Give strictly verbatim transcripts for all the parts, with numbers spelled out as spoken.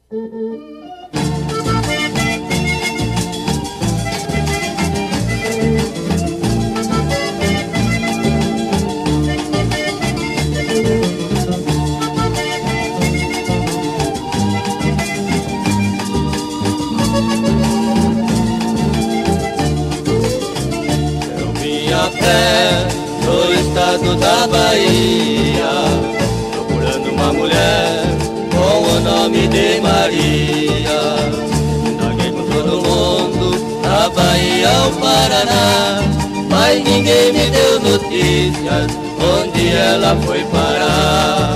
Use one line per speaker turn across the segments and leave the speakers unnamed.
Eu vim a pé do estado da Bahia, procurando uma mulher com o nome de Maria. Indaguei com todo mundo, da Bahia ao Paraná, mas ninguém me deu notícias onde ela foi parar.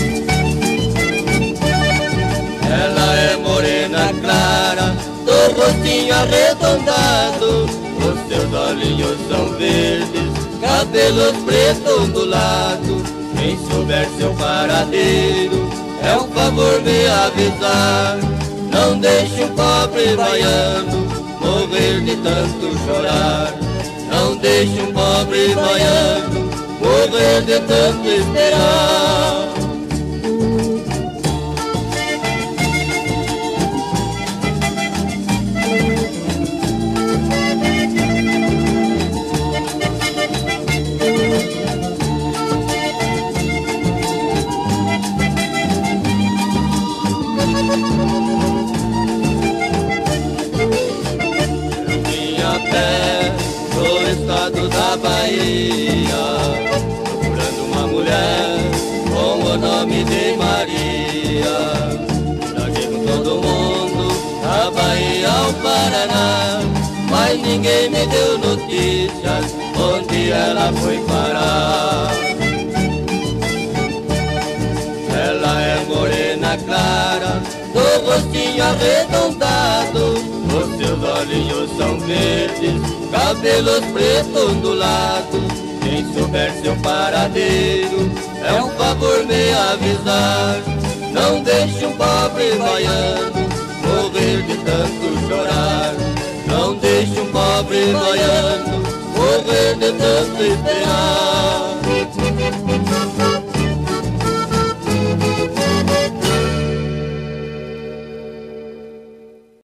Ela é morena clara, do rostinho arredondado, os seus olhinhos são verdes, cabelos pretos ondulados. Quem souber seu paradeiro, é um favor me avisar. Não deixe um pobre baiano morrer de tanto chorar. Não deixe um pobre baiano morrer de tanto esperar. Do estado da Bahia, procurando uma mulher com o nome de Maria. Indaguei com todo mundo, da Bahia ao Paraná, mas ninguém me deu notícias onde ela foi parar. Ela é morena clara, do rostinho arredondado, os seus olhinhos são verdes, cabelos pretos ondulados. Quem souber seu paradeiro, é um favor me avisar. Não deixe um pobre baiano morrer de tanto chorar. Não deixe um pobre baiano morrer de tanto esperar.